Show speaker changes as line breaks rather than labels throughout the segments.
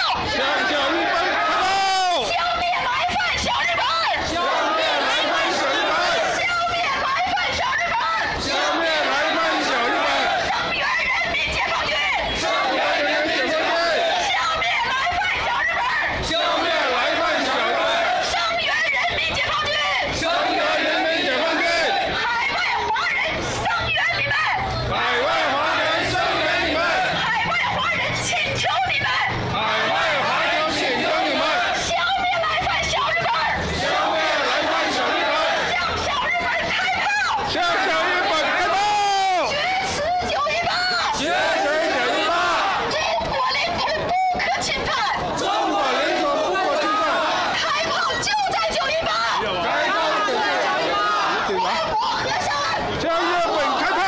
向小日本开炮！
消灭来犯小日本！
消灭来犯小日本！
消灭来犯小日本！
消灭来犯小日本！
声援人民解放军！
声援人民解放军！
消灭来犯小日本！
消灭来犯小日本！
声援人民解放军！
声援人民解放军！
海外华人声援你们！
海外华人声援你们！
海外华人请求你们！
海外华人请求你们！
消灭来犯小日本！
消灭来犯小日本！
向小日本开炮！
向小日本开炮！
决死918！
决死918！
中国领土不可侵犯！
中国领土不可侵犯！
开炮就在918！
开炮就在918！对吧？
我河山！
向日本开炮！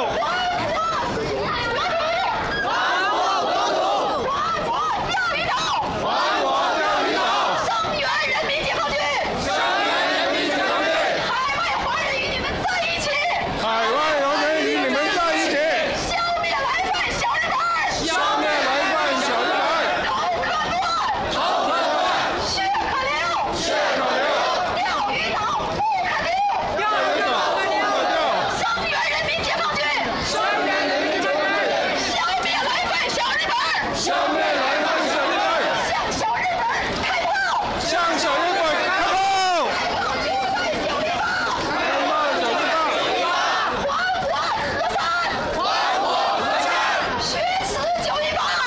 钓鱼岛！
还我钓鱼岛！
声援人民解放军！
声援人民解放军！
海外华人与你们在一起！
海外华人与你们在一起！
消灭来犯小日本！
消灭来犯小日本！
头可断！
头可断！
血可流！
血可流！
钓鱼岛不可丢！
钓鱼岛不可掉！
声援人民解放军！
声援人民解放军！
消灭来犯小日本！
消灭来犯小日本！
向小日本开炮！
向小日本开炮！
开炮就在918！
开炮918！
还我河山！
还我河山！
血死918！